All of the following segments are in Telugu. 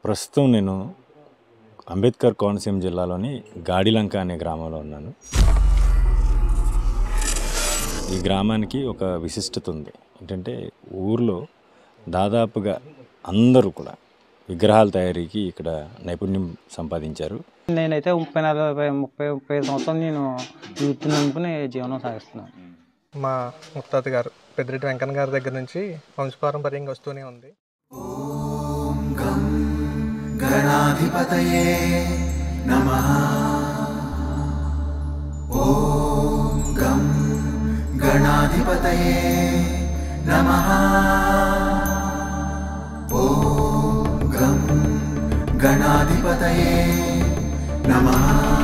ప్రస్తుతం నేను అంబేద్కర్ కోనసీమ జిల్లాలోని గాడిలంక అనే గ్రామంలో ఉన్నాను. ఈ గ్రామానికి ఒక విశిష్టత ఉంది. ఏంటంటే ఊర్లో దాదాపుగా అందరూ కూడా విగ్రహాల తయారీకి ఇక్కడ నైపుణ్యం సంపాదించారు. నేనైతే 30 సంవత్సరాలు నేను వృత్తిని నమ్ముకుని జీవనం సాగిస్తున్నాను. మా ముత్తాత గారు పెద్దిరెడ్డి వెంకన్న గారి దగ్గర నుంచి వంశపారంపర్యంగా వస్తూనే ఉంది. ఓం గం గణాధిపతయే నమః. ఓం గం గణాధిపతయే నమః. ఓం గం గణాధిపతయే నమః.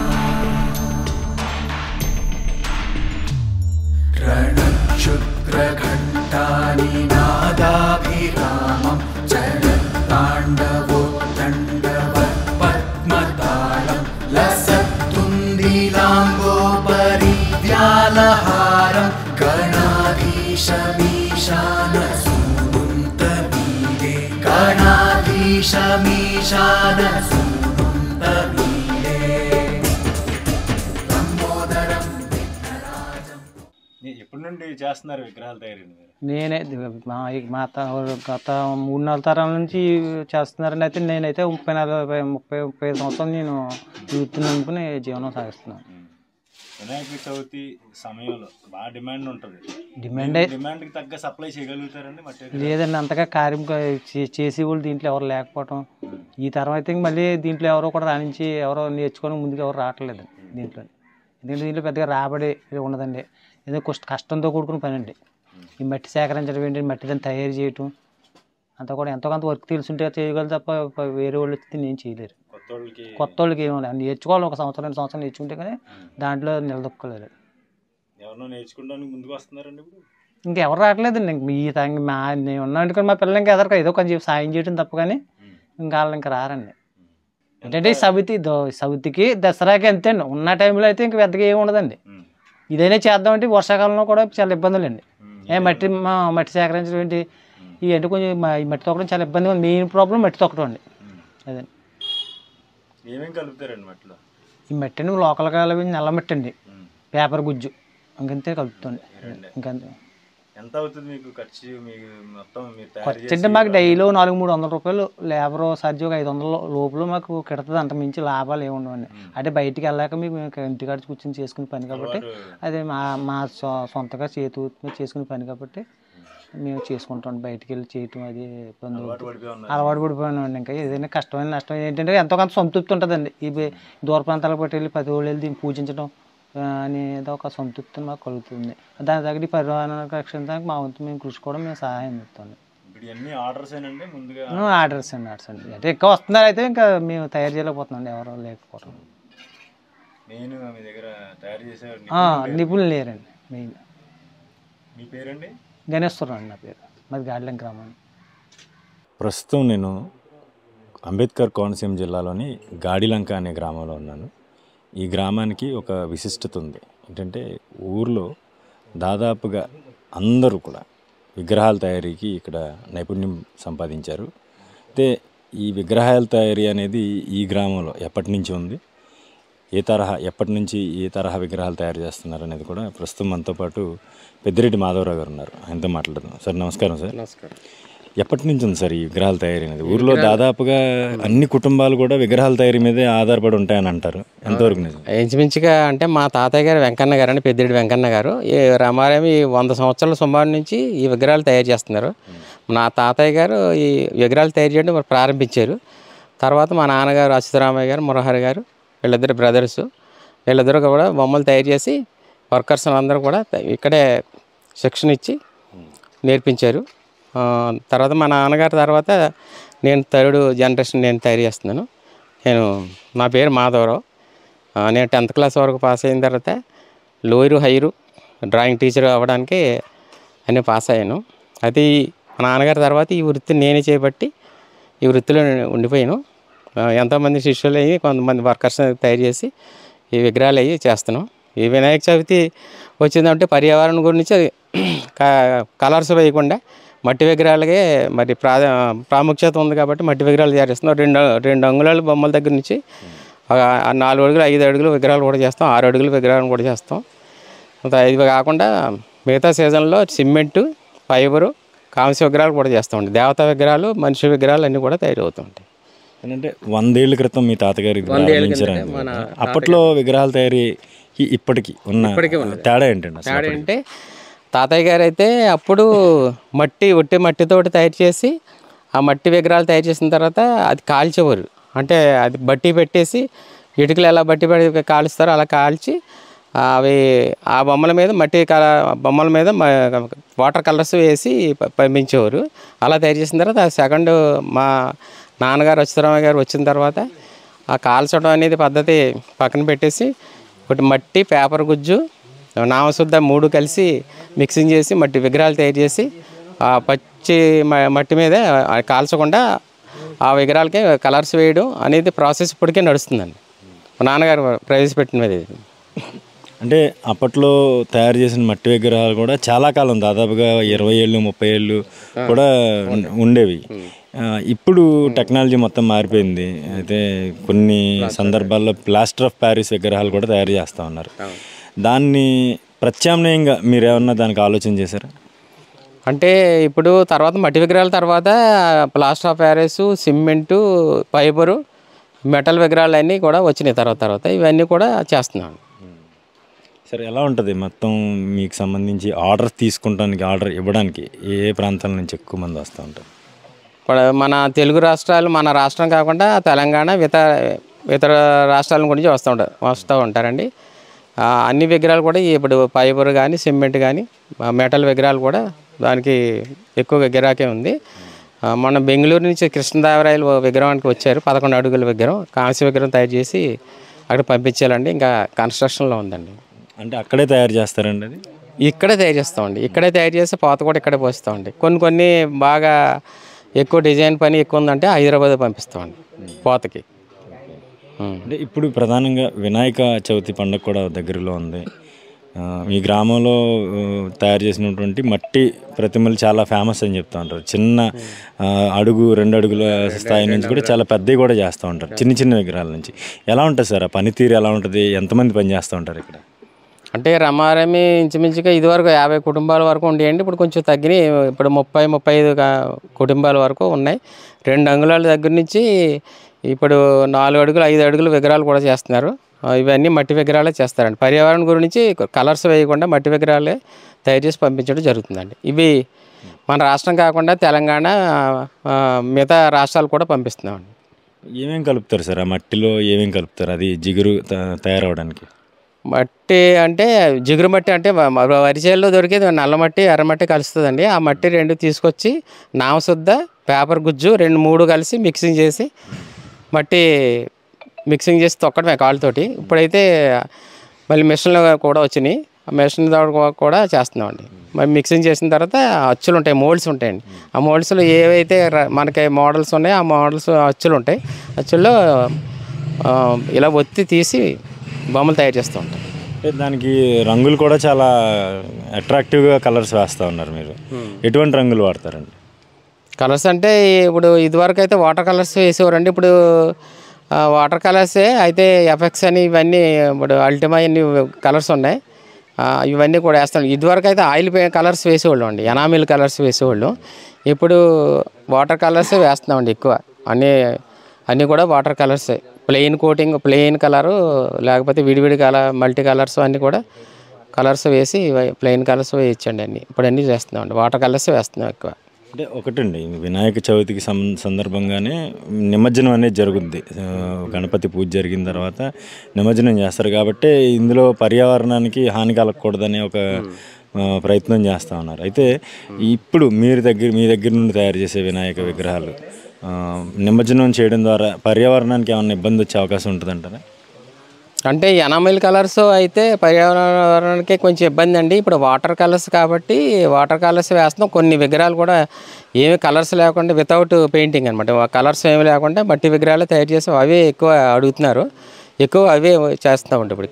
రణక్షుద్రఘంటాని నాదాభిరామం చరణతాండవోత్తండవత్ పద్మతాళం లసత్తుందిలాంగోపరివ్యాలహారం గణాధీశమీశానసూనుంతమీడే గణాధీశమీశానసూనుంతమీడే. ఎప్పటి నుండి చేస్తున్నారు విగ్రహాల తయారీ? నేనే మా గత 3-4 తరాల నుంచి చేస్తున్నారండి. అయితే నేనైతే 30 సంవత్సరాలు నేను వృత్తిని నమ్ముకుని జీవనం సాగిస్తున్నాను. వినాయక చవితి సమయంలో బాగా డిమాండ్ ఉంటుంది. డిమాండ్కి తగ్గ సప్లై చేయగలుగుతారండి? లేదండి, అంతగా కార్యం చేసే వాళ్ళు దీంట్లో ఎవరు లేకపోవటం. ఈ తరం అయితే మళ్ళీ దీంట్లో ఎవరో కూడా రాణించి ఎవరో నేర్చుకొని ముందుకు ఎవరు రావట్లేదు దీంట్లో. ఎందుకంటే దీంట్లో పెద్దగా రాబడి ఉండదండి. ఏదో కష్టంతో కూడుకున్న పని అండి. ఈ మట్టి సేకరించడం ఏంటి, మట్టి దాన్ని తయారు చేయటం అంతా కూడా ఎంతో కొంత వర్క్ తెలుసుంటే చేయగలరు తప్ప వేరే వాళ్ళు వచ్చి నేను చేయలేరు. కొత్త వాళ్ళకి ఏమో నేర్చుకోవాలి. 1 సంవత్సరం 2 సంవత్సరాలు నేర్చుకుంటే కానీ దాంట్లో నిలదొక్కలేదు. ఇంకెవరు రావట్లేదండి. నేను ఉన్నాను కానీ మా పిల్లలకి ఎదరక ఏదో కొంచెం సాయం చేయడం తప్ప కానీ ఇంకా వాళ్ళు ఇంకా రారండి. ఏంటంటే సవితికి దసరాకి అంతే అండి. ఉన్న టైంలో అయితే ఇంక పెద్దగా ఏమి ఉండదండి. ఇదైనా చేద్దామంటే వర్షాకాలంలో కూడా చాలా ఇబ్బందులు అండి. మట్టి సేకరించడం ఏంటి ఇవంటే కొంచెం ఈ మట్టి తొక్కడం చాలా ఇబ్బందిగా ఉంది. మెయిన్ ప్రాబ్లం మట్టి తొక్కడం అండి. అదండి. ఏమేమి కలుపుతారండి మట్టిలో? ఈ మట్టి అండి లోకల్గా నల్ల మట్టి అండి, పేపర్ గుజ్జు ఇంకంతే కలుపుతుంది. ఇంకంతే. ఎంత అవుతుంది మీకు ఖర్చు? ఖర్చు అంటే మాకు డైలీ 400-300 రూపాయలు లేబర్ ఛార్జ్, ఒక 500 లోపల మాకు కిడతుంది. అంత మించి లాభాలు ఏమి ఉండవండి. అంటే బయటికి వెళ్ళాక మీకు ఇంటికాడ కూర్చొని చేసుకునే పని కాబట్టి అదే మా సొంతగా చేతు చేసుకునే పని కాబట్టి మేము చేసుకుంటాం. బయటికి వెళ్ళి చేయటం అది ఇబ్బంది అలవాటు పడిపోయానండి. ఇంకా ఏదైనా కష్టమైన నష్టం ఏంటంటే ఎంతో కొంత సంతృప్తి ఉంటుందండి. ఈ దూర ప్రాంతాలకు పట్టి వెళ్ళి 10 రోజులు వెళ్ళి దీన్ని పూజించడం అనేది ఒక సంతృప్తిని మాకు కలుగుతుంది. దాని తగ్గ పర్యావరణ రక్షించడానికి మా వంతు మేము కృషి కూడా మేము సహాయం చేస్తాం. ఆర్డర్స్ అండి అంటే ఎక్కువ వస్తున్నారు. అయితే ఇంకా మేము తయారు చేయలేకపోతున్నాం ఎవరు లేకపోవడం. నిపుణులు లేరండి. మెయిన్ మీ పేరండి? గణేశ్వరరావు అండి నా పేరు. మాది గాడిలంక గ్రామం. ప్రస్తుతం నేను అంబేద్కర్ కోనసీమ జిల్లాలోని గాడిలంక అనే గ్రామంలో ఉన్నాను. ఈ గ్రామానికి ఒక విశిష్టత ఉంది. ఏంటంటే ఊర్లో దాదాపుగా అందరూ కూడా విగ్రహాల తయారీకి ఇక్కడ నైపుణ్యం సంపాదించారు. అయితే ఈ విగ్రహాల తయారీ అనేది ఈ గ్రామంలో ఎప్పటి నుంచి ఉంది, ఎప్పటి నుంచి ఏ తరహా విగ్రహాలు తయారు చేస్తున్నారు అనేది కూడా ప్రస్తుతం మనతో పాటు పెద్దిరెడ్డి మాధవరావు గారు ఉన్నారు. ఆయనతో మాట్లాడదాం. సార్ నమస్కారం. సార్ నమస్కారం. ఎప్పటి నుంచి ఉంది సార్ ఈ విగ్రహాల తయారీ అనేది? ఊర్లో దాదాపుగా అన్ని కుటుంబాలు కూడా విగ్రహాల తయారీ మీదే ఆధారపడి ఉంటాయని అంటారు. ఎంతవరకు నిజం? ఇంచుమించుగా అంటే మా తాతయ్య గారు వెంకన్న గారు అని పెద్దిరెడ్డి వెంకన్న గారు ఈ రామారామి 100 సంవత్సరాల సుమారు నుంచి ఈ విగ్రహాలు తయారు చేస్తున్నారు. నా తాతయ్య గారు ఈ విగ్రహాలు తయారు చేయడం ప్రారంభించారు. తర్వాత మా నాన్నగారు అచ్యుతరామయ్య గారు, మురహరి గారు వీళ్ళిద్దరు బ్రదర్స్, వీళ్ళిద్దరు కూడా బొమ్మలు తయారు చేసి వర్కర్స్ అందరూ కూడా ఇక్కడే శిక్షణ ఇచ్చి నేర్పించారు. తర్వాత మా నాన్నగారి తర్వాత నేను 3rd జనరేషన్ నేను తయారు చేస్తున్నాను. నా పేరు మాధవరావు. నేను 10th క్లాస్ వరకు పాస్ అయిన తర్వాత లోయరు హైరు డ్రాయింగ్ టీచర్ అవ్వడానికి అన్నీ పాస్ అయ్యాను. అయితే మా నాన్నగారి తర్వాత ఈ వృత్తిని నేనే చేపట్టి ఈ వృత్తిలో ఉండిపోయాను. ఎంతోమంది శిష్యులు అయ్యి కొంతమంది వర్కర్స్ తయారు చేసి ఈ విగ్రహాలు అయ్యి చేస్తున్నాం. ఈ వినాయక చవితి వచ్చిందంటే పర్యావరణం గురించి కలర్స్ వేయకుండా మట్టి విగ్రహాలకే మరి ప్రాముఖ్యత ఉంది కాబట్టి మట్టి విగ్రహాలు తయారు చేస్తున్నాం. రెండు అంగుళాల బొమ్మల దగ్గర నుంచి 4 అడుగులు 5 అడుగులు విగ్రహాలు కూడా చేస్తాం, 6 అడుగుల విగ్రహాలు కూడా చేస్తాం. ఇవి కాకుండా మిగతా సీజన్లో సిమెంటు, ఫైబరు, కాంస్య విగ్రహాలు కూడా చేస్తామండి. దేవతా విగ్రహాలు, మనిషి విగ్రహాలు అన్నీ కూడా తయారవుతుంటాయి. అంటే 100 ఏళ్ల క్రితం మీ తాతగారు అప్పట్లో విగ్రహాలు తయారీ ఇప్పటికి ఉన్న తేడా ఏంటండి? తేడా అంటే తాతయ్య గారు అయితే అప్పుడు ఒట్టి మట్టితోటి తయారు చేసి ఆ మట్టి విగ్రహాలు తయారు చేసిన తర్వాత అది కాల్చేవారు. అంటే అది బట్టి పెట్టేసి ఇటుకలు ఎలా బట్టి పెట్టి కాలుస్తారో అలా కాల్చి అవి ఆ బొమ్మల మీద బొమ్మల మీద వాటర్ కలర్స్ వేసి పంపించేవారు. అలా తయారు చేసిన తర్వాత సెకండ్ మా నాన్నగారు అచ్యుతరామయ్య గారు వచ్చిన తర్వాత ఆ కాల్చడం అనేది పద్ధతి పక్కన పెట్టేసి ఒకటి మట్టి, పేపర్ గుజ్జు, నామశుద్ధ 3 కలిసి మిక్సింగ్ చేసి మట్టి విగ్రహాలు తయారు చేసి ఆ పచ్చి మట్టి మీద కాల్చకుండా ఆ విగ్రహాలకి కలర్స్ వేయడం అనేది ప్రాసెస్ ఇప్పటికే నడుస్తుందండి. మా నాన్నగారు ప్రవేశపెట్టినది. అంటే అప్పట్లో తయారు చేసిన మట్టి విగ్రహాలు కూడా చాలా కాలం, దాదాపుగా 20 ఏళ్ళు 30 ఏళ్ళు కూడా ఉండేవి. ఇప్పుడు టెక్నాలజీ మొత్తం మారిపోయింది. అయితే కొన్ని సందర్భాల్లో ప్లాస్టర్ ఆఫ్ ప్యారిస్ విగ్రహాలు కూడా తయారు చేస్తూ ఉన్నారు. దాన్ని ప్రత్యామ్నాయంగా మీరు ఏమన్నా దానికి ఆలోచన చేశారా? అంటే ఇప్పుడు తర్వాత మట్టి విగ్రహాల తర్వాత plaster of Paris, cement, fibre, metal విగ్రహాలు అన్నీ కూడా వచ్చినాయి. తర్వాత ఇవన్నీ కూడా చేస్తున్నాం. సరే, ఎలా ఉంటుంది మొత్తం మీకు సంబంధించి ఆర్డర్ తీసుకుంటానికి, ఆర్డర్ ఇవ్వడానికి ఏ ప్రాంతాల నుంచి ఎక్కువ మంది వస్తూ ఉంటారు? ఇప్పుడు మన తెలుగు రాష్ట్రాలు, మన రాష్ట్రం కాకుండా తెలంగాణ, ఇతర రాష్ట్రాల గురించి వస్తూ ఉంటారండి. అన్ని విగ్రహాలు కూడా ఇప్పుడు ఫైబర్ కానీ, సిమెంట్ కానీ, మెటల్ విగ్రహాలు కూడా దానికి ఎక్కువగా గిరాకీ ఉంది. మన బెంగళూరు నుంచి కృష్ణదేవరాయలు విగ్రహానికి వచ్చారు. 11 అడుగుల విగ్రహం, కాంస్య విగ్రహం తయారు చేసి అక్కడ పంపించాలండి. ఇంకా కన్స్ట్రక్షన్లో ఉందండి. అంటే అక్కడే తయారు చేస్తారండి? అది ఇక్కడే తయారు చేస్తామండి. ఇక్కడే తయారు చేసి పోత కూడా ఇక్కడే పోస్తామండి. కొన్ని బాగా ఎక్కువ డిజైన్ పని ఎక్కువ ఉందంటే హైదరాబాద్ పంపిస్తామండి పోతకి. అంటే ఇప్పుడు ప్రధానంగా వినాయక చవితి పండుగ కూడా దగ్గరలో ఉంది. మీ గ్రామంలో తయారు చేసినటువంటి మట్టి ప్రతిమలు చాలా ఫేమస్ అని చెప్తూ ఉంటారు. చిన్న 2 అడుగుల స్థాయి నుంచి కూడా చాలా పెద్దవి కూడా చేస్తూ ఉంటారు, చిన్న విగ్రహాల నుంచి. ఎలా ఉంటుంది సార్ ఆ పనితీరు? ఎలా ఉంటుంది? ఎంతమంది పని చేస్తూ ఉంటారు ఇక్కడ? అంటే రమారమి ఇంచుమించుగా ఇదివరకు 50 కుటుంబాల వరకు ఉండేయండి. ఇప్పుడు కొంచెం తగ్గినాయి. ఇప్పుడు 30-35 కుటుంబాల వరకు ఉన్నాయి. 2 అంగుళాల దగ్గర నుంచి ఇప్పుడు 4 అడుగులు 5 అడుగుల విగ్రహాలు కూడా చేస్తున్నారు. ఇవన్నీ మట్టి విగ్రహాలే చేస్తారండి. పర్యావరణం గురించి కలర్స్ వేయకుండా మట్టి విగ్రహాలే తయారు చేసి పంపించడం జరుగుతుందండి. ఇవి మన రాష్ట్రం కాకుండా తెలంగాణ, మిగతా రాష్ట్రాలు కూడా పంపిస్తున్నామండి. ఏమేమి కలుపుతారు సార్ ఆ మట్టిలో? ఏమేమి కలుపుతారు అది జిగురు తయారవడానికి? మట్టి అంటే జిగురు మట్టి అంటే వరిచేల్లో దొరికేది నల్ల మట్టి, ఎర్రమట్టి కలుస్తుందండి. ఆ మట్టి 2 తీసుకొచ్చి నామశుద్ధ, పేపర్ గుజ్జు 2-3 కలిసి మిక్సింగ్ చేసి మట్టి మిక్సింగ్ చేసి తొక్కడమే కాళ్ళతోటి. ఇప్పుడైతే మళ్ళీ మిషన్లు కూడా వచ్చినాయి. ఆ మిషన్ కూడా చేస్తున్నామండి. మరి మిక్సింగ్ చేసిన తర్వాత అచ్చులు ఉంటాయి, మోల్డ్స్ ఉంటాయండి. ఆ మోల్డ్స్లో ఏవైతే మనకి మోడల్స్ ఉన్నాయో ఆ మోడల్స్ అచ్చులు ఉంటాయి. అచ్చుల్లో ఇలా ఒత్తి తీసి బొమ్మలు తయారు చేస్తూ ఉంటాం. దానికి రంగులు కూడా చాలా అట్రాక్టివ్గా కలర్స్ వేస్తూ ఉన్నారు మీరు. ఎటువంటి రంగులు వాడతారండి? కలర్స్ అంటే ఇప్పుడు ఇదివరకు అయితే వాటర్ కలర్స్ వేసేవారండి. ఇప్పుడు వాటర్ కలర్సే అయితే ఎఫెక్ట్స్ అని ఇవన్నీ ఇప్పుడు అల్టిమా అన్ని కలర్స్ ఉన్నాయి. ఇవన్నీ కూడా వేస్తాం. ఇదివరకు అయితే ఆయిల్ కలర్స్ వేసేవాళ్ళం అండి, ఎనామిల్ కలర్స్ వేసేవాళ్ళు. ఇప్పుడు వాటర్ కలర్సే వేస్తున్నామండి ఎక్కువ. అన్నీ కూడా వాటర్ కలర్సే. ప్లెయిన్ కోటింగ్, ప్లెయిన్ కలరు, లేకపోతే విడివిడి కలర్, మల్టీ కలర్స్ అన్నీ కూడా కలర్స్ వేసి ప్లెయిన్ కలర్స్ వేయించండి. ఇప్పుడు అన్నీ చేస్తున్నామండి, వాటర్ కలర్స్ వేస్తున్నాం ఎక్కువ. అంటే ఒకటండి, వినాయక చవితికి సందర్భంగానే నిమజ్జనం అనేది జరుగుద్ది. గణపతి పూజ జరిగిన తర్వాత నిమజ్జనం చేస్తారు కాబట్టి ఇందులో పర్యావరణానికి హాని కలగకూడదనే ఒక ప్రయత్నం చేస్తూ ఉన్నారు. అయితే ఇప్పుడు మీ దగ్గర నుండి తయారు చేసే వినాయక విగ్రహాలు నిమజ్జనం చేయడం ద్వారా పర్యావరణానికి ఏమైనా ఇబ్బంది వచ్చే అవకాశం ఉంటుందంటారా? అంటే ఎనామిల్ కలర్స్ అయితే పర్యావరణానికి కొంచెం ఇబ్బంది అండి. ఇప్పుడు వాటర్ కలర్స్ కాబట్టి వాటర్ కలర్స్ వేస్తున్నాం. కొన్ని విగ్రహాలు కూడా ఏమి కలర్స్ లేకుండా వితౌట్ పెయింటింగ్ అనమాట, కలర్స్ ఏమి లేకుండా మట్టి విగ్రహాలు తయారు చేసి అవే ఎక్కువ అడుగుతున్నారు. ఎక్కువ అవే చేస్తున్నామండి ఇప్పుడు ఎక్కువ.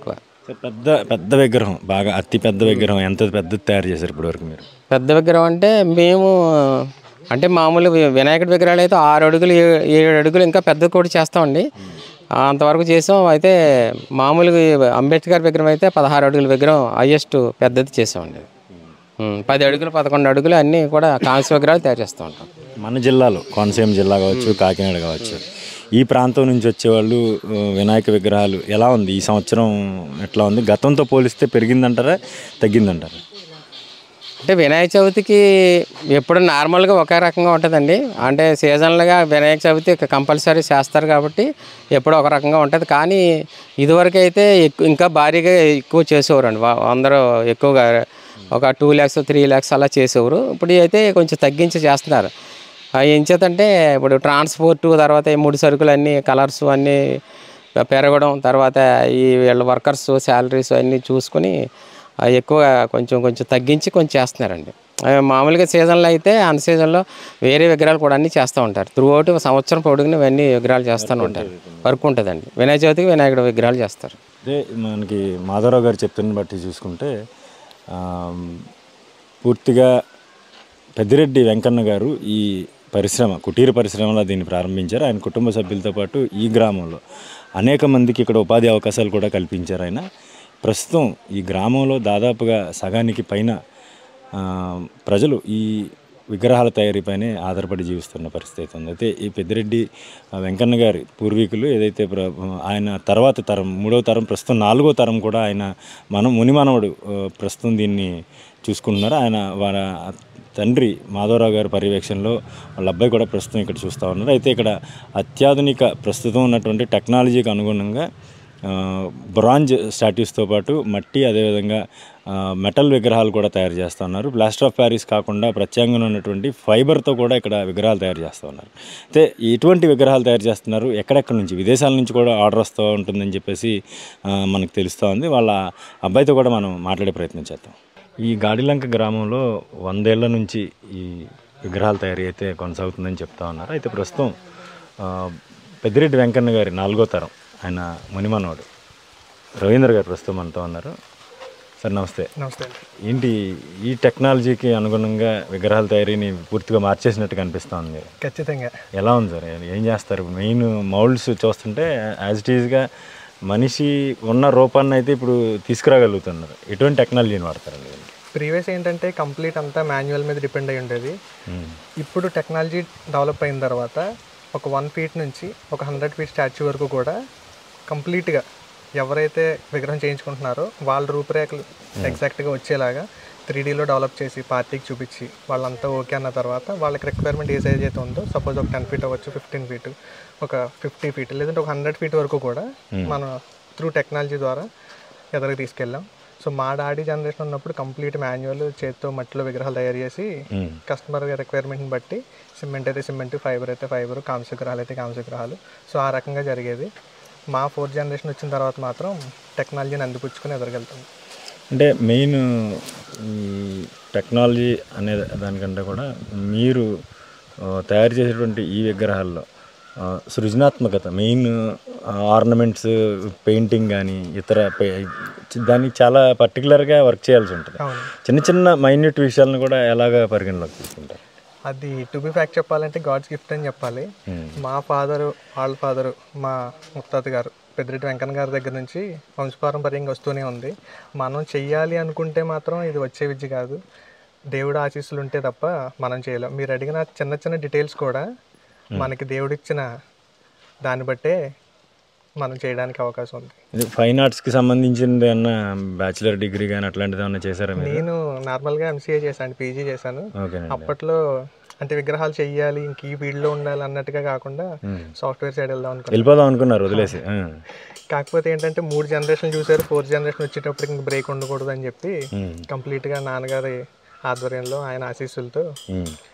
పెద్ద పెద్ద విగ్రహం, బాగా అతి పెద్ద విగ్రహం ఎంత పెద్దది తయారు చేశారు ఇప్పటివరకు మీరు? పెద్ద విగ్రహం అంటే మేము అంటే మామూలు వినాయకుడి విగ్రహాలు అయితే 6 అడుగులు 7 అడుగులు ఇంకా పెద్ద కూడా చేస్తామండి. అంతవరకు చేసాం. అయితే మామూలుగా అంబేద్కర్ విగ్రహం అయితే 16 అడుగుల విగ్రహం హైయెస్ట్ పెద్దది చేసామండి. 10 అడుగులు 11 అడుగులు అన్నీ కూడా కాంస్య విగ్రహాలు తయారు చేస్తూ ఉంటాం. మన జిల్లాలో కోనసీమ జిల్లా కావచ్చు, కాకినాడ కావచ్చు, ఈ ప్రాంతం నుంచి వచ్చేవాళ్ళు వినాయక విగ్రహాలు ఎలా ఉంది ఈ సంవత్సరం, ఎట్లా ఉంది? గతంతో పోలిస్తే పెరిగిందంటారా, తగ్గిందంటారా? అంటే వినాయక చవితికి ఎప్పుడు నార్మల్గా ఒకే రకంగా ఉంటుందండి. అంటే సీజన్లుగా వినాయక చవితి కంపల్సరీ చేస్తారు కాబట్టి ఎప్పుడూ ఒక రకంగా ఉంటుంది. కానీ ఇదివరకు అయితే ఇంకా భారీగా ఎక్కువ చేసేవారండి. అందరూ ఎక్కువగా ఒక 2 lakhs 3 lakhs అలా చేసేవారు. ఇప్పుడు అయితే కొంచెం తగ్గించి చేస్తున్నారు. ఏం చేతంటే ఇప్పుడు ట్రాన్స్పోర్టు, తర్వాత ఈ ముడి సరుకులు అన్నీ కలర్స్ అన్నీ పెరగడం, తర్వాత ఈ వీళ్ళ వర్కర్స్ శాలరీస్ అన్నీ చూసుకొని ఎక్కువ కొంచెం తగ్గించి కొంచెం చేస్తున్నారండి. మామూలుగా సీజన్లో అయితే అన్ సీజన్లో వేరే విగ్రహాలు కూడా అన్నీ చేస్తూ ఉంటారు. త్రూ అవుట్ సంవత్సరం పొడుగున ఇవన్నీ విగ్రహాలు చేస్తూనే ఉంటారు. వర్క్ ఉంటుందండి. వినాయక చవితికి వినాయకుడు విగ్రహాలు చేస్తారు. అదే మనకి మాధవరావు గారు చెప్తున్న బట్టి చూసుకుంటే పూర్తిగా పెద్దిరెడ్డి వెంకన్న గారు ఈ పరిశ్రమ, కుటీర పరిశ్రమలో దీన్ని ప్రారంభించారు. ఆయన కుటుంబ సభ్యులతో పాటు ఈ గ్రామంలో అనేక మందికి ఇక్కడ ఉపాధి అవకాశాలు కూడా కల్పించారు. ఆయన ప్రస్తుతం ఈ గ్రామంలో దాదాపుగా సగానికి పైన ప్రజలు ఈ విగ్రహాల తయారీపైనే ఆధారపడి జీవిస్తున్న పరిస్థితి ఉంది. అయితే ఈ పెద్దిరెడ్డి వెంకన్న గారి పూర్వీకులు ఏదైతే ఆయన తర్వాత తరం, 3వ తరం, ప్రస్తుతం 4వ తరం కూడా ఆయన మునిమానవుడు ప్రస్తుతం దీన్ని చూసుకుంటున్నారు. ఆయన వాళ్ళ తండ్రి మాధవరావు గారి పర్యవేక్షణలో వాళ్ళ అబ్బాయి కూడా ప్రస్తుతం ఇక్కడ చూస్తూ ఉన్నారు. అయితే ఇక్కడ అత్యాధునిక ప్రస్తుతం ఉన్నటువంటి టెక్నాలజీకి అనుగుణంగా బ్రాంజ్ స్టాట్యూస్తో పాటు మట్టి, అదేవిధంగా మెటల్ విగ్రహాలు కూడా తయారు చేస్తూ ఉన్నారు. ప్లాస్టర్ ఆఫ్ ప్యారిస్ కాకుండా ప్రత్యేకంగా ఉన్నటువంటి ఫైబర్తో కూడా ఇక్కడ విగ్రహాలు తయారు చేస్తూ ఉన్నారు. అయితే ఎటువంటి విగ్రహాలు తయారు చేస్తున్నారు, ఎక్కడెక్కడి నుంచి, విదేశాల నుంచి కూడా ఆర్డర్ వస్తూ ఉంటుందని చెప్పేసి మనకు తెలుస్తూ ఉంది. వాళ్ళ అబ్బాయితో కూడా మనం మాట్లాడే ప్రయత్నం చేద్దాం. ఈ గాడిలంక గ్రామంలో 100 ఏళ్ల నుంచి ఈ విగ్రహాల తయారీ అయితే కొనసాగుతుందని చెప్తా ఉన్నారు. అయితే ప్రస్తుతం పెద్దిరెడ్డి వెంకన్న గారి 4వ తరం, ఆయన మునిమనోడు రవీంద్ర గారు ప్రస్తుతం మనతో ఉన్నారు. సార్ నమస్తే. నమస్తే. ఏంటి ఈ టెక్నాలజీకి అనుగుణంగా విగ్రహాల తయారీని పూర్తిగా మార్చేసినట్టు కనిపిస్తూ ఉంది. ఖచ్చితంగా. ఎలా ఉంది సార్, ఏం చేస్తారు? మెయిన్ మౌల్డ్స్ చూస్తుంటే యాజ్ ఇట్ ఈజ్గా మనిషి ఉన్న రూపాన్ని అయితే ఇప్పుడు తీసుకురాగలుగుతున్నారు. ఎటువంటి టెక్నాలజీని వాడతారండి? ప్రీవియస్ ఏంటంటే కంప్లీట్ అంతా మాన్యువల్ మీద డిపెండ్ అయి ఉండేది. ఇప్పుడు టెక్నాలజీ డెవలప్ అయిన తర్వాత ఒక 1 feet నుంచి ఒక 100 feet స్టాచ్యూ వరకు కూడా కంప్లీట్గా ఎవరైతే విగ్రహం చేయించుకుంటున్నారో వాళ్ళ రూపురేఖలు ఎగ్జాక్ట్గా వచ్చేలాగా 3Dలో డెవలప్ చేసి పార్టీకి చూపించి వాళ్ళంతా ఓకే అన్న తర్వాత వాళ్ళకి రిక్వైర్మెంట్ ఏ సైజ్ అయితే ఉందో, సపోజ్ ఒక 10 feet అవ్వచ్చు, 15 feet, ఒక 50 feet, లేదంటే ఒక 100 feet వరకు కూడా మనం త్రూ టెక్నాలజీ ద్వారా ఎదరికి తీసుకెళ్ళాం. సో మా డాడీ జనరేషన్ ఉన్నప్పుడు కంప్లీట్ మాన్యువల్ చేతితో మట్టిలో విగ్రహాలు తయారు చేసి కస్టమర్ రిక్వైర్మెంట్ని బట్టి సిమెంట్ అయితే సిమెంట్, ఫైబర్ అయితే ఫైబర్, కాంస్య విగ్రహాలు అయితే కాంస్య విగ్రహాలు. సో ఆ రకంగా జరిగేది. మా 4th generation వచ్చిన తర్వాత మాత్రం టెక్నాలజీని అందిపుచ్చుకొని ఎదరగలుగుతుంది. అంటే మెయిన్ ఈ టెక్నాలజీ అనే దానికంటే కూడా మీరు తయారు చేసేటువంటి ఈ విగ్రహాల్లో సృజనాత్మకత, మెయిన్ ఆర్నమెంట్స్, పెయింటింగ్ కానీ ఇతర దానికి చాలా పర్టికులర్గా వర్క్ చేయాల్సి ఉంటుంది. చిన్న చిన్న మైన్యూట్ విషయాలను కూడా ఎలాగ పరిగణలోకి తీసుకుంటారు? అది టు బి ఫ్యాక్ట్ చెప్పాలంటే గాడ్స్ గిఫ్ట్ అని చెప్పాలి. మా ఫాదరు, వాళ్ళ ఫాదరు, మా ముత్తాత గారు పెద్దిరెడ్డి వెంకన్న గారి దగ్గర నుంచి వంశపారంపర్యంగా వస్తూనే ఉంది. మనం చెయ్యాలి అనుకుంటే మాత్రం ఇది వచ్చే విద్య కాదు. దేవుడు ఆశీస్సులు ఉంటే తప్ప మనం చేయలేం. మీరు అడిగిన చిన్న చిన్న డీటెయిల్స్ కూడా మనకి దేవుడిచ్చిన దాన్ని బట్టే మనం చేయడానికి అవకాశం ఉంది. ఫైన్ ఆర్ట్స్కి సంబంధించింది ఏమన్నా బ్యాచిలర్ డిగ్రీ కానీ అట్లాంటిది ఏమన్నా చేశారా? నేను నార్మల్గా MCA చేశాను, PG చేశాను. అప్పట్లో అంటే విగ్రహాలు చెయ్యాలి, ఇంక ఈ ఫీల్డ్లో ఉండాలి అన్నట్టుగా కాకుండా సాఫ్ట్వేర్ సైడ్ వెళ్ళిపోదాం అనుకున్నారు, వదిలేసి. కాకపోతే ఏంటంటే 3 generations చూసారు, 4th generation వచ్చేటప్పటికి ఇంక బ్రేక్ ఉండకూడదు అని చెప్పి కంప్లీట్గా నాన్నగారి ఆధ్వర్యంలో, ఆయన ఆశీస్సులతో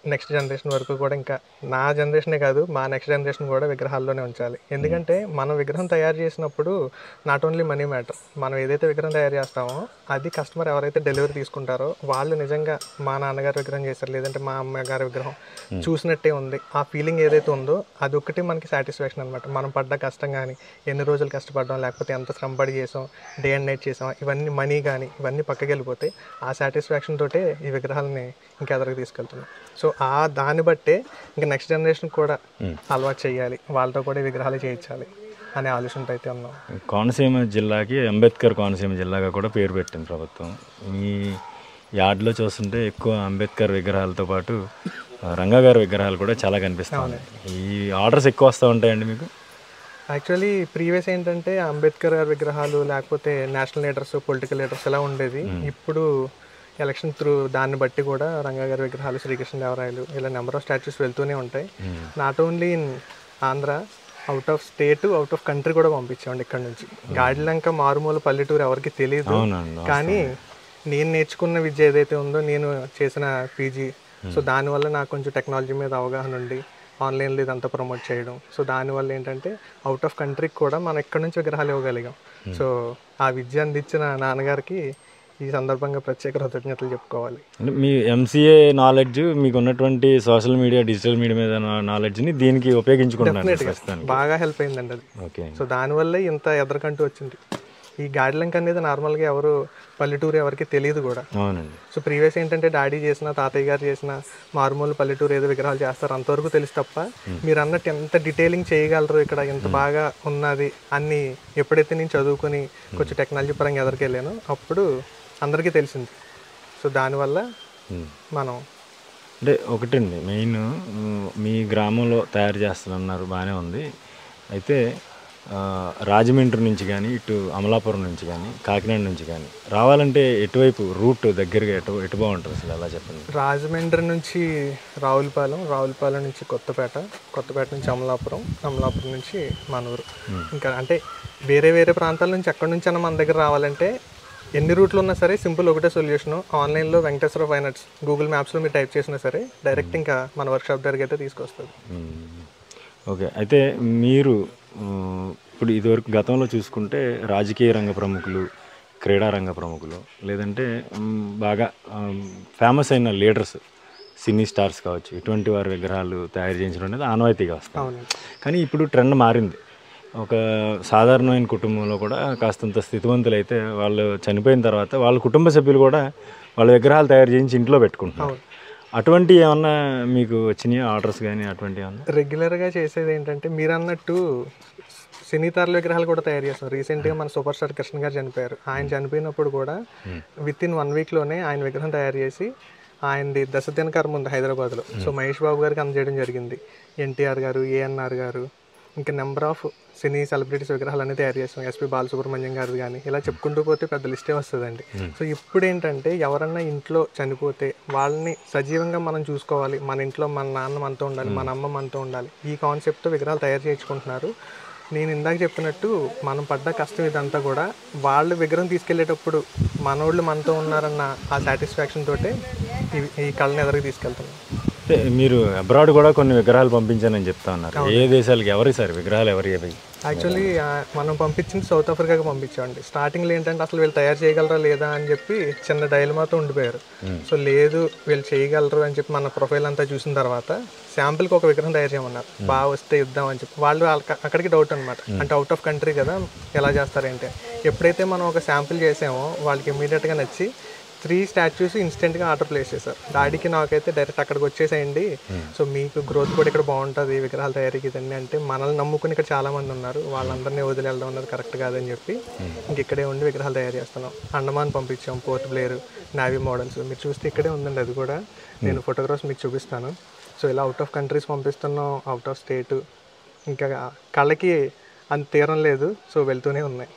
నెక్స్ట్ జనరేషన్ వరకు కూడా, ఇంకా నా జనరేషనే కాదు మా నెక్స్ట్ జనరేషన్ కూడా విగ్రహాల్లోనే ఉంచాలి. ఎందుకంటే మనం విగ్రహం తయారు చేసినప్పుడు నాట్ ఓన్లీ మనీ మ్యాటర్, మనం ఏదైతే విగ్రహం తయారు చేస్తామో అది కస్టమర్ ఎవరైతే డెలివరీ తీసుకుంటారో వాళ్ళు నిజంగా మా నాన్నగారు విగ్రహం చేశారు లేదంటే మా అమ్మగారి విగ్రహం చూసినట్టే ఉంది, ఆ ఫీలింగ్ ఏదైతే ఉందో అదొక్కటి మనకి సాటిస్ఫాక్షన్ అనమాట. మనం పడ్డ కష్టం కానీ, ఎన్ని రోజులు కష్టపడ్డాం, లేకపోతే ఎంత శ్రమపడి చేసాం, డే అండ్ నైట్ చేసాం, ఇవన్నీ మనీ కానీ ఇవన్నీ పక్కకి వెళ్ళిపోతే ఆ సాటిస్ఫాక్షన్ తోటే ఈ విగ్రహాలని ఇంకెదరికి తీసుకెళ్తున్నాం. సో దాన్ని బట్టే ఇంకా నెక్స్ట్ జనరేషన్ కూడా అలవాటు చేయాలి, వాళ్ళతో కూడా ఈ విగ్రహాలు చేయించాలి అనే ఆలోచనతో అయితే ఉన్నాం. కోనసీమ జిల్లాకి అంబేద్కర్ కోనసీమ జిల్లాగా కూడా పేరు పెట్టింది ప్రభుత్వం. మీ యార్డ్లో చూస్తుంటే ఎక్కువ అంబేద్కర్ విగ్రహాలతో పాటు రంగా గారి విగ్రహాలు కూడా చాలా కనిపిస్తూ ఉన్నాయి. ఈ ఆర్డర్స్ ఎక్కువ వస్తూ ఉంటాయండి మీకు? యాక్చువల్లీ ప్రీవియస్ ఏంటంటే అంబేద్కర్ గారి విగ్రహాలు లేకపోతే నేషనల్ లీడర్స్, పొలిటికల్ లీడర్స్ ఇలా ఉండేది. ఇప్పుడు ఎలక్షన్ త్రూ దాన్ని బట్టి కూడా రంగా గారి విగ్రహాలు, శ్రీకృష్ణదేవరాయలు ఇలా నెంబర్ ఆఫ్ స్టాచ్యూస్ వెళ్తూనే ఉంటాయి. Not only in Andhra, out of state, out of country కూడా పంపించామండి ఇక్కడ నుంచి. గాడిలంక మారుమూల పల్లెటూరు ఎవరికి తెలియదు, కానీ నేను నేర్చుకున్న విద్య ఏదైతే ఉందో, నేను చేసిన పీజీ, సో దానివల్ల నాకు కొంచెం టెక్నాలజీ మీద అవగాహన ఉండి ఆన్లైన్లో ఇదంతా ప్రమోట్ చేయడం, సో దానివల్ల ఏంటంటే అవుట్ ఆఫ్ కంట్రీకి కూడా మనం ఇక్కడ నుంచి విగ్రహాలు ఇవ్వగలిగాం. సో ఆ విద్య అందించిన నాన్నగారికి ఈ సందర్భంగా ప్రత్యేక కృతజ్ఞతలు చెప్పుకోవాలి. అంటే మీ ఎంసీఏ నాలెడ్జ్, మీకు ఉన్నటువంటి సోషల్ మీడియా, డిజిటల్ మీడియా మీద నాలెడ్జ్ని దీనికి ఉపయోగించుకుంటున్నాను, బాగా హెల్ప్ అయిందండి అది. ఓకే. సో దానివల్లే ఇంత ఎదరకంటూ వచ్చింది. ఈ గాడిలంక అనేది నార్మల్గా ఎవరు పల్లెటూరు ఎవరికి తెలియదు కూడా. అవునండి. సో ప్రీవియస్ ఏంటంటే డాడీ చేసిన, తాతయ్య గారు చేసిన మారుమూల పల్లెటూరు ఏదో విగ్రహాలు చేస్తారు అంతవరకు తెలుసు తప్ప, మీరు అన్నట్టు ఎంత డీటెయిలింగ్ చేయగలరు ఇక్కడ, ఎంత బాగా ఉన్నది అన్ని ఎప్పుడైతే నేను చదువుకొని కొంచెం టెక్నాలజీ పరంగా ఎదరికెళ్ళానో అప్పుడు అందరికీ తెలిసింది. సో దానివల్ల మనం అంటే ఒకటండి మెయిన్, మీ గ్రామంలో తయారు చేస్తున్నారు బాగానే ఉంది. అయితే రాజమండ్రి నుంచి కానీ, ఇటు అమలాపురం నుంచి కానీ, కాకినాడ నుంచి కానీ రావాలంటే ఎటువైపు రూట్ దగ్గరగా ఎటు బాగుంటుంది అసలు ఎలా చెప్పండి? రాజమండ్రి నుంచి రావులపాలెం, రావులపాలెం నుంచి కొత్తపేట, కొత్తపేట నుంచి అమలాపురం, అమలాపురం నుంచి మనూరు. ఇంకా అంటే వేరే వేరే ప్రాంతాల నుంచి ఎక్కడి నుంచి అన్న మన దగ్గర రావాలంటే ఎన్ని రూట్లు ఉన్నా సరే సింపుల్ ఒకటే సొల్యూషను. ఆన్లైన్లో వెంకటేశ్వర ఫైన్ ఆర్ట్స్ గూగుల్ మ్యాప్స్లో మీరు టైప్ చేసినా సరే డైరెక్ట్ ఇంకా మన వర్క్షాప్ దగ్గరికి అయితే తీసుకొస్తుంది. ఓకే. అయితే మీరు ఇప్పుడు ఇదివరకు గతంలో చూసుకుంటే రాజకీయ రంగ ప్రముఖులు, క్రీడా రంగ ప్రముఖులు, లేదంటే బాగా ఫేమస్ అయిన లీడర్స్, సినీ స్టార్స్ కావచ్చు, ఇటువంటి వారి విగ్రహాలు తయారు చేయించడం అనేది ఆనవాయితీగా వస్తుంది. కానీ ఇప్పుడు ట్రెండ్ మారింది. ఒక సాధారణమైన కుటుంబంలో కూడా కాస్తంత స్థితివంతులు అయితే వాళ్ళు చనిపోయిన తర్వాత వాళ్ళ కుటుంబ సభ్యులు కూడా వాళ్ళ విగ్రహాలు తయారు చేయించి ఇంట్లో పెట్టుకుంటున్నారు. అటువంటి ఏమన్నా మీకు వచ్చినాయి ఆర్డర్స్ కానీ అటువంటి ఏమన్నా? రెగ్యులర్గా చేసేది ఏంటంటే మీరు అన్నట్టు సినీ తారల విగ్రహాలు కూడా తయారు చేస్తాం. రీసెంట్గా మన సూపర్ స్టార్ కృష్ణ గారు చనిపోయారు. ఆయన చనిపోయినప్పుడు కూడా విత్ ఇన్ 1 వీక్లోనే ఆయన విగ్రహం తయారు చేసి ఆయనది దశదినకర్మ ఉంది హైదరాబాద్లో. సో మహేష్ బాబు గారికి అందజేయడం జరిగింది. ఎన్టీఆర్ గారు, ఏఎన్ఆర్ గారు, ఇంకా నెంబర్ ఆఫ్ సినీ సెలబ్రిటీస్ విగ్రహాలు అనేది తయారు చేస్తాం. ఎస్పీ బాలసుబ్రహ్మణ్యం గారు కానీ ఇలా చెప్పుకుంటూ పోతే పెద్ద లిస్టే వస్తుందండి. సో ఇప్పుడు ఏంటంటే ఎవరన్నా ఇంట్లో చనిపోతే వాళ్ళని సజీవంగా మనం చూసుకోవాలి, మన ఇంట్లో మన నాన్న మనతో ఉండాలి, మన అమ్మ మనతో ఉండాలి, ఈ కాన్సెప్ట్తో విగ్రహాలు తయారు చేయించుకుంటున్నారు. నేను ఇందాక చెప్పినట్టు మనం పడ్డ కష్టం ఇదంతా కూడా వాళ్ళు విగ్రహం తీసుకెళ్లేటప్పుడు మనోళ్ళు మనతో ఉన్నారన్న ఆ సాటిస్ఫాక్షన్ తోటే ఈ కళని ఎదురుకి తీసుకెళ్తున్నాం. అంటే మీరు అబ్రాడ్ కూడా కొన్ని విగ్రహాలు పంపించానని చెప్తా ఉన్నారు. ఏ దేశాలకి ఎవరి సార్ విగ్రహాలు ఎవరి? యాక్చువల్లీ మనం పంపించింది సౌత్ ఆఫ్రికాకి పంపించామండి. స్టార్టింగ్లో ఏంటంటే అసలు వీళ్ళు తయారు చేయగలరా లేదా అని చెప్పి చిన్న డైలమాతో ఉండిపోయారు. సో లేదు వీళ్ళు చేయగలరు అని చెప్పి మన ప్రొఫైల్ అంతా చూసిన తర్వాత శాంపుల్కి ఒక విగ్రహం తయారు చేయమన్నారు. బాగా వస్తే ఇద్దాం అని చెప్పి వాళ్ళు అక్కడికి డౌట్ అనమాట. అంటే అవుట్ ఆఫ్ కంట్రీ కదా ఎలా చేస్తారంటే, ఎప్పుడైతే మనం ఒక శాంపుల్ చేసామో వాళ్ళకి ఇమీడియట్గా నచ్చి 3 స్టాచ్యూస్ ఇన్స్టెంట్గా ఆర్డర్ ప్లేస్ చేశారు. డాడీకి నాకైతే డైరెక్ట్ అక్కడికి వచ్చేసేయండి, సో మీకు గ్రోత్ కూడా ఇక్కడ బాగుంటుంది విగ్రహాల తయారీకి ఇదండి అంటే, మనల్ని నమ్ముకుని ఇక్కడ చాలామంది ఉన్నారు, వాళ్ళందరినీ వదిలి వెళ్ళడం అన్నది కరెక్ట్ కాదని చెప్పి ఇంక ఇక్కడే ఉండి విగ్రహాలు తయారు చేస్తున్నాం. అండమాన్ పంపించాం, పోర్ట్ బ్లేర్, నావీ మోడల్స్ మీరు చూస్తే ఇక్కడే ఉందండి. అది కూడా నేను ఫోటోగ్రాఫ్స్ మీకు చూపిస్తాను. సో ఇలా అవుట్ ఆఫ్ కంట్రీస్ పంపిస్తున్నాం, అవుట్ ఆఫ్ స్టేట్, ఇంకా కళ్ళకి అంత తీరం లేదు, సో వెళ్తూనే ఉన్నాయి.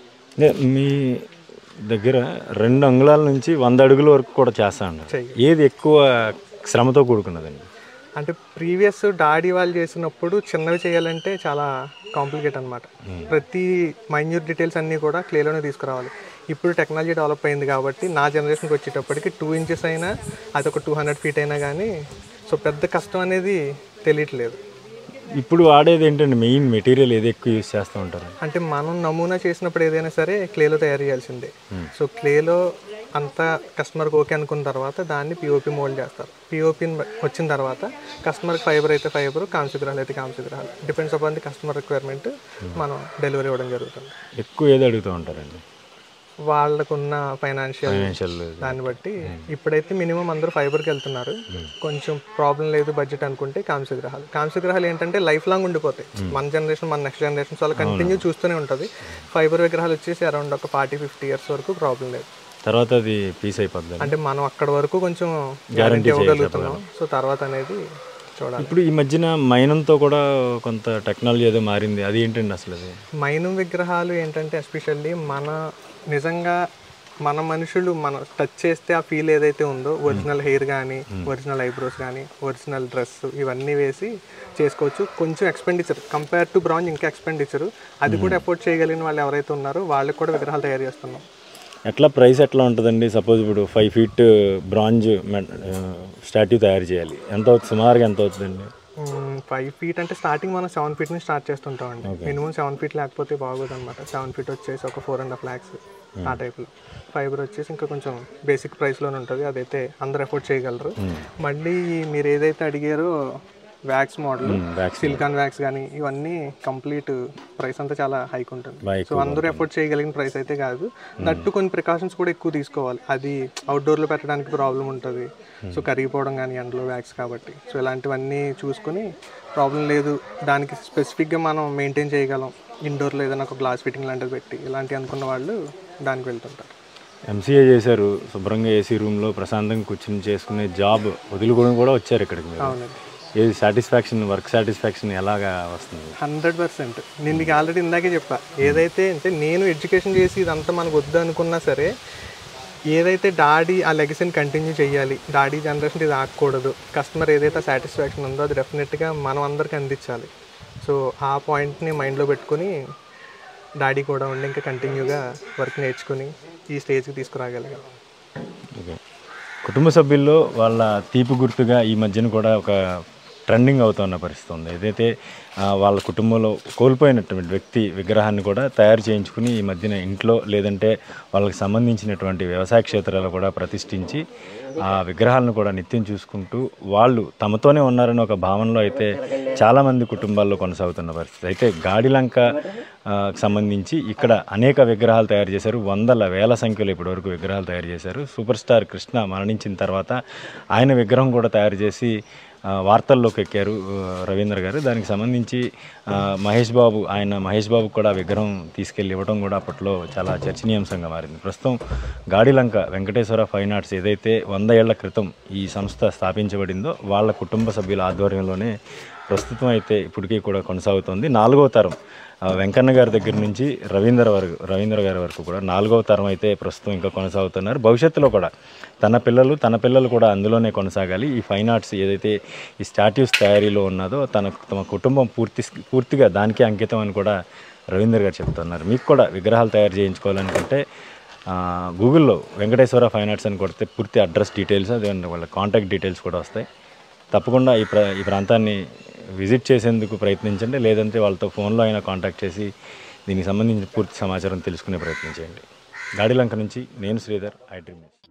మీ దగ్గర 2 అంగుళాల నుంచి 100 అడుగుల వరకు కూడా చేస్తాను. ఏది ఎక్కువ శ్రమతో కూడుకున్నదండి? అంటే ప్రీవియస్ డాడీ వాళ్ళు చేసినప్పుడు చిన్నవి చేయాలంటే చాలా కాంప్లికేట్ అనమాట. ప్రతి మైన్యూట్ డీటెయిల్స్ అన్నీ కూడా క్లియర్లోనే తీసుకురావాలి. ఇప్పుడు టెక్నాలజీ డెవలప్ అయింది కాబట్టి నా జనరేషన్కి వచ్చేటప్పటికి 2 ఇంచెస్ అయినా అది ఒక 200 ఫీట్ అయినా కానీ సో పెద్ద కష్టం అనేది తెలియట్లేదు. ఇప్పుడు వాడేది ఏంటంటే మెయిన్ మెటీరియల్ ఏది ఎక్కువ యూస్ చేస్తూ ఉంటారు? అంటే మనం నమూనా చేసినప్పుడు ఏదైనా సరే క్లేలో తయారు చేయాల్సిందే. సో క్లేలో అంతా కస్టమర్కి ఓకే అనుకున్న తర్వాత దాన్ని పిఓపి మోల్డ్ చేస్తారు. పిఓపి వచ్చిన తర్వాత కస్టమర్కి ఫైబర్ అయితే ఫైబర్, కాంస్యగ్రహాలు అయితే కాంస్యగ్రహాలు, depends upon the customer requirement మనం డెలివరీ ఇవ్వడం జరుగుతుంది. ఎక్కువ ఏది అడుగుతూ ఉంటారండి? వాళ్ళకున్న ఫైనాన్షియల్ దాన్ని బట్టి. ఇప్పుడైతే మినిమం అందరూ ఫైబర్కి వెళ్తున్నారు. కొంచెం ప్రాబ్లం లేదు బడ్జెట్ అనుకుంటే కాంస్యగ్రహాలు ఏంటంటే లైఫ్ లాంగ్ ఉండిపోతాయి. మన జనరేషన్ మన నెక్స్ట్ జనరేషన్ వాళ్ళు కంటిన్యూ చూస్తూనే ఉంటుంది. ఫైబర్ విగ్రహాలు వచ్చేసి అరౌండ్ ఒక 40-50 ఇయర్స్ వరకు ప్రాబ్లం లేదు. తర్వాత అది పీస్ అయిపోద్ది. అంటే మనం అక్కడ వరకు కొంచెం గ్యారంటీ ఇవ్వగలుగుతున్నాం. సో తర్వాత అనేది చూడాలి. ఇప్పుడు ఈ మధ్యన మైనంతో కూడా కొంత టెక్నాలజీ ఏదో మారింది, అది ఏంటండి అసలు? అది మైనం విగ్రహాలు ఏంటంటే ఎస్పెషల్లీ మన నిజంగా మన మనుషులు మనం టచ్ చేస్తే ఆ ఫీల్ ఏదైతే ఉందో, ఒరిజినల్ హెయిర్ కానీ, ఒరిజినల్ ఐబ్రోస్ కానీ, ఒరిజినల్ డ్రెస్ ఇవన్నీ వేసి చేసుకోవచ్చు. కొంచెం ఎక్స్పెండిచర్ కంపేర్ టు బ్రాంజ్, ఇంకా ఎక్స్పెండిచర్. అది కూడా అఫోర్డ్ చేయగలిగిన వాళ్ళు ఎవరైతే ఉన్నారో వాళ్ళకి కూడా విగ్రహాలు తయారు చేస్తున్నాం. ఎట్లా ప్రైస్ ఎట్లా ఉంటుందండి? సపోజ్ ఇప్పుడు 5 feet బ్రాంజ్ స్టాట్యూ తయారు చేయాలి, ఎంత అవుతుంది సుమారుగా? ఎంత అవుతుందండి? 5 feet అంటే స్టార్టింగ్ మనం 7 feet నుంచి స్టార్ట్ చేస్తుంటామండి. మినిమం 7 feet లేకపోతే బాగోదు అనమాట. 7 feet వచ్చేసి ఒక 4.5 lakhs ఆ టైప్లో. ఫైబర్ వచ్చేసి ఇంకా కొంచెం బేసిక్ ప్రైస్లోనే ఉంటుంది, అదైతే అందరు అఫోర్డ్ చేయగలరు. మళ్ళీ మీరు ఏదైతే అడిగారో వ్యాక్స్ మోడల్, సిలికాన్ వ్యాక్స్ కానీ ఇవన్నీ కంప్లీట్ ప్రైస్ అంతా చాలా హైక్ ఉంటుంది. సో అందరూ అఫోర్డ్ చేయగలిగిన ప్రైస్ అయితే కాదు. దట్టు కొన్ని ప్రికాషన్స్ కూడా ఎక్కువ తీసుకోవాలి. అది అవుట్డోర్లో పెట్టడానికి ప్రాబ్లం ఉంటుంది. సో కరిగిపోవడం కానీ ఎండలో వ్యాక్స్ కాబట్టి, సో ఇలాంటివన్నీ చూసుకొని ప్రాబ్లం లేదు, దానికి స్పెసిఫిక్గా మనం మెయింటైన్ చేయగలం, ఇండోర్లో ఏదైనా ఒక గ్లాస్ ఫిట్టింగ్ లాంటిది పెట్టి ఇలాంటివి అనుకున్న వాళ్ళు దానికి వెళ్తుంటారు. ఎంసీఏ చేశారు, శుభ్రంగా ఏసీ రూమ్లో ప్రశాంతంగా కూర్చొని చేసుకునే జాబ్ వదులుకొని కూడా వచ్చారు ఇక్కడికి. అవునండి. ఏది సాటిస్ఫాక్షన్, వర్క్ సాటిస్ఫాక్షన్ ఎలాగా వస్తుంది? 100%. నేను మీకు ఆల్రెడీ ఇందాకే చెప్పా, ఏదైతే అంటే నేను ఎడ్యుకేషన్ చేసి ఇదంతా మనకు వద్దు అనుకున్నా సరే, ఏదైతే డాడీ ఆ లెగసీని కంటిన్యూ చేయాలి, డాడీ జనరేషన్ ఇది ఆగకూడదు, కస్టమర్ ఏదైతే సాటిస్ఫాక్షన్ ఉందో అది డెఫినెట్గా మనం అందరికీ అందించాలి. సో ఆ పాయింట్ని మైండ్లో పెట్టుకుని డాడీ కూడా ఉండి ఇంకా కంటిన్యూగా వర్క్ నేర్చుకుని ఈ స్టేజ్కి తీసుకురాగలిగాం. ఓకే. కుటుంబ సభ్యుల్లో వాళ్ళ తీపి గుర్తుగా ఈ మధ్యన కూడా ఒక ట్రెండింగ్ అవుతున్న పరిస్థితి ఉంది. ఏదైతే వాళ్ళ కుటుంబంలో కోల్పోయినటువంటి వ్యక్తి విగ్రహాన్ని కూడా తయారు చేయించుకుని ఈ మధ్యన ఇంట్లో లేదంటే వాళ్ళకి సంబంధించినటువంటి వ్యవసాయ క్షేత్రాలు కూడా ప్రతిష్ఠించి ఆ విగ్రహాలను కూడా నిత్యం చూసుకుంటూ వాళ్ళు తమతోనే ఉన్నారని ఒక భావనలో అయితే చాలామంది కుటుంబాల్లో కొనసాగుతున్న పరిస్థితి. అయితే గాడిలంక సంబంధించి ఇక్కడ అనేక విగ్రహాలు తయారు చేశారు, వందల వేల సంఖ్యలో ఇప్పటివరకు విగ్రహాలు తయారు చేశారు. సూపర్ స్టార్ కృష్ణ మరణించిన తర్వాత ఆయన విగ్రహం కూడా తయారు చేసి వార్తల్లోకి ఎక్కారు రవీంద్ర గారు. దానికి సంబంధించి మహేష్ బాబు కూడా విగ్రహం తీసుకెళ్ళి ఇవ్వడం కూడా అప్పట్లో చాలా చర్చనీయాంశంగా మారింది. ప్రస్తుతం గాడిలంక వెంకటేశ్వర ఫైన్ ఆర్ట్స్ ఏదైతే 100 ఏళ్ల క్రితం ఈ సంస్థ స్థాపించబడిందో వాళ్ళ కుటుంబ సభ్యుల ఆధ్వర్యంలోనే ప్రస్తుతం అయితే ఇప్పటికీ కూడా కొనసాగుతుంది. 4వ తరం వెంకన్న గారి దగ్గర నుంచి రవీంద్ర గారి వరకు కూడా 4వ తరం అయితే ప్రస్తుతం ఇంకా కొనసాగుతున్నారు. భవిష్యత్తులో కూడా తన పిల్లలు కూడా అందులోనే కొనసాగాలి. ఈ ఫైన్ ఆర్ట్స్ ఏదైతే ఈ స్టాట్యూస్ తయారీలో ఉన్నదో తమ కుటుంబం పూర్తిగా దానికే అంకితం అని కూడా రవీంద్ర గారు చెప్తున్నారు. మీకు కూడా విగ్రహాలు తయారు చేయించుకోవాలనుకుంటే గూగుల్లో వెంకటేశ్వర ఫైన్ ఆర్ట్స్ అని కొడితే పూర్తి అడ్రస్ డీటెయిల్స్, అదే వాళ్ళ కాంటాక్ట్ డీటెయిల్స్ కూడా వస్తాయి. తప్పకుండా ఈ ప్రాంతాన్ని విజిట్ చేసేందుకు ప్రయత్నించండి, లేదంటే వాళ్ళతో ఫోన్లో అయినా కాంటాక్ట్ చేసి దీనికి సంబంధించిన పూర్తి సమాచారం తెలుసుకునే ప్రయత్నం చేయండి. గాడిలంక నుంచి నేను శ్రీధర్, ఐ డ్రీమ్.